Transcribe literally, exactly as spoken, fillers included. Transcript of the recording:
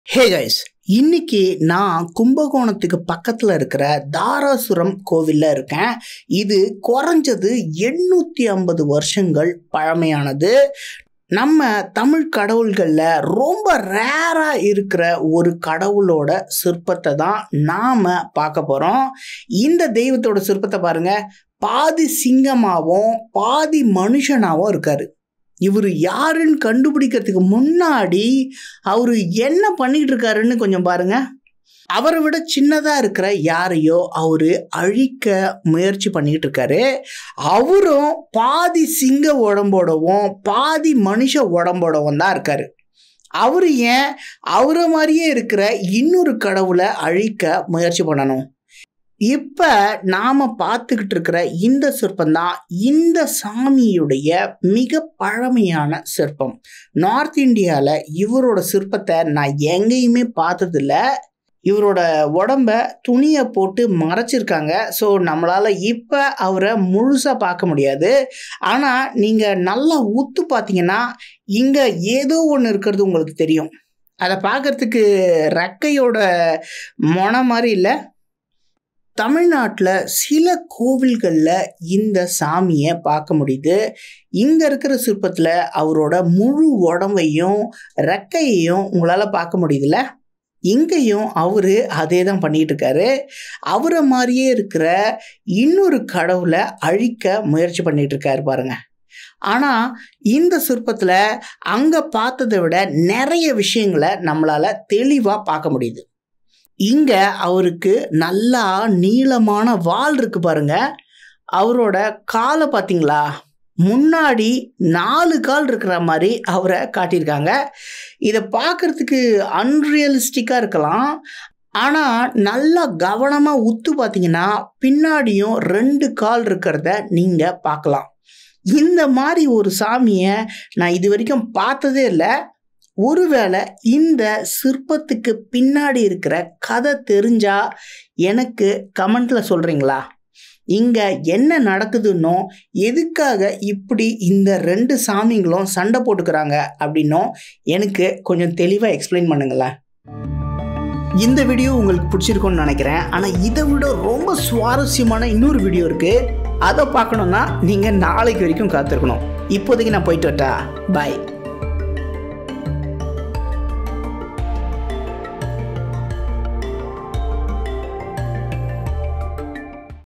Hey guys, இன்னைக்கு நான் கும்பகோணத்துக்கு பக்கத்தில் இருக்கிற தாராசுரம் கோவிலில் இருக்கேன். இது குறைஞ்சது எண்ணூற்றி ஐம்பது வருஷங்கள் பழமையானது. நம்ம தமிழ் கடவுள்களில் ரொம்ப ரேராக இருக்கிற ஒரு கடவுளோட சிற்பத்தை தான் நாம் பார்க்க போகிறோம். இந்த தெய்வத்தோட சிற்பத்தை பாருங்கள், பாதி சிங்கமாகவும் பாதி மனுஷனாகவும் இருக்கார். இவர் யாருன்னு கண்டுபிடிக்கிறதுக்கு முன்னாடி அவர் என்ன பண்ணிக்கிட்டு இருக்காருன்னு கொஞ்சம் பாருங்க. அவரை விட சின்னதாக இருக்கிற யாரையோ அவர் அழிக்க முயற்சி பண்ணிக்கிட்டு இருக்காரு. அவரும் பாதி சிங்க உடம்போடவும் பாதி மனுஷ உடம்போடவும் தான் இருக்காரு. அவர் ஏன் அவரை மாதிரியே இருக்கிற இன்னொரு கடவுளை அழிக்க முயற்சி பண்ணணும்? இப்போ நாம் பார்த்துக்கிட்டு இருக்கிற இந்த சிற்பம் தான் இந்த சாமியுடைய மிக பழமையான சிற்பம். நார்த் இந்தியாவில் இவரோட சிற்பத்தை நான் எங்கேயுமே பார்த்ததில்ல. இவரோட உடம்ப துணியை போட்டு மறைச்சிருக்காங்க. ஸோ நம்மளால் இப்போ அவரை முழுசாக பார்க்க முடியாது. ஆனால் நீங்கள் நல்லா உத்து பார்த்தீங்கன்னா இங்கே ஏதோ ஒன்று இருக்கிறது உங்களுக்கு தெரியும். அதை பார்க்குறதுக்கு ரெக்கையோட மொனை மாதிரி இல்லை. தமிழ்நாட்டில் சில கோவில்களில் இந்த சாமியை பார்க்க முடியுது. இங்கே இருக்கிற சிற்பத்தில் அவரோட முழு உடம்பையும் ரெக்கையையும் உங்களால் பார்க்க முடியுதுல்ல. இங்கேயும் அவர் அதே தான் பண்ணிகிட்டு இருக்காரு. அவரை மாதிரியே இருக்கிற இன்னொரு கடவுளை அழிக்க முயற்சி பண்ணிகிட்டு இருக்காரு பாருங்க. ஆனால் இந்த சிற்பத்தில் அங்கே பார்த்ததை விட நிறைய விஷயங்களை நம்மளால் தெளிவாக பார்க்க முடியுது. இங்கே அவருக்கு நல்லா நீளமான வால் இருக்கு பாருங்க. அவரோட காலை பார்த்தீங்களா, முன்னாடி நாலு கால் இருக்கிற மாதிரி அவரை காட்டியிருக்காங்க. இதை பார்க்குறதுக்கு அன்ரியலிஸ்டிக்காக இருக்கலாம். ஆனால் நல்லா கவனமாக உத்து பார்த்தீங்கன்னா பின்னாடியும் ரெண்டு கால் இருக்கிறத நீங்கள் பார்க்கலாம். இந்த மாதிரி ஒரு சாமியை நான் இது வரைக்கும் பார்த்ததே இல்லை. ஒருவேளை இந்த சிற்பத்துக்கு பின்னாடி இருக்கிற கதை தெரிஞ்சா எனக்கு கமெண்ட்ல சொல்றீங்களா? இங்க என்ன நடக்குதுன்னோ, எதுக்காக இப்படி இந்த ரெண்டு சாமிங்களும் சண்டை போட்டுக்கிறாங்க அப்படின்னும் எனக்கு கொஞ்சம் தெளிவாக எக்ஸ்பிளைன் பண்ணுங்களேன். இந்த வீடியோ உங்களுக்கு பிடிச்சிருக்கும்னு நினைக்கிறேன். ஆனால் இதை விட ரொம்ப சுவாரஸ்யமான இன்னொரு வீடியோ இருக்கு. அதை பார்க்கணுன்னா நீங்கள் நாளைக்கு வரைக்கும் காத்திருக்கணும். இப்போதைக்கு நான் போயிட்டு வரட்டா? பாய்.